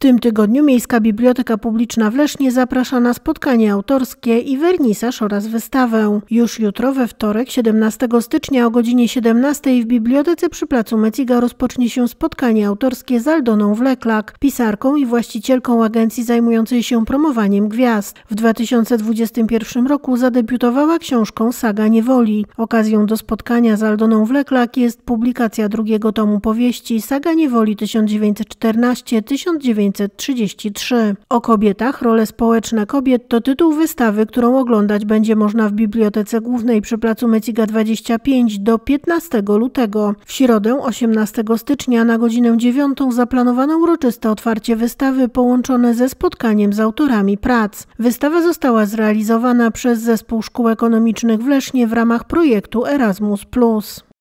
tym tygodniu Miejska Biblioteka Publiczna w Lesznie zaprasza na spotkanie autorskie i wernisaż oraz wystawę. Już jutro, we wtorek, 17 stycznia o godzinie 17 w bibliotece przy placu Meciga rozpocznie się spotkanie autorskie z Aldoną Wleklak, pisarką i właścicielką agencji zajmującej się promowaniem gwiazd. W 2021 roku zadebiutowała książką Saga Niewoli. Okazją do spotkania z Aldoną Wleklak jest publikacja drugiego tomu powieści Saga Niewoli 1914-1933. O kobietach, role społeczne kobiet to tytuł wystawy, którą oglądać będzie można w Bibliotece Głównej przy placu Meciga 25 do 15 lutego. W środę 18 stycznia na godzinę 9 zaplanowano uroczyste otwarcie wystawy połączone ze spotkaniem z autorami prac. Wystawa została zrealizowana przez Zespół Szkół Ekonomicznych w Lesznie w ramach projektu Erasmus+.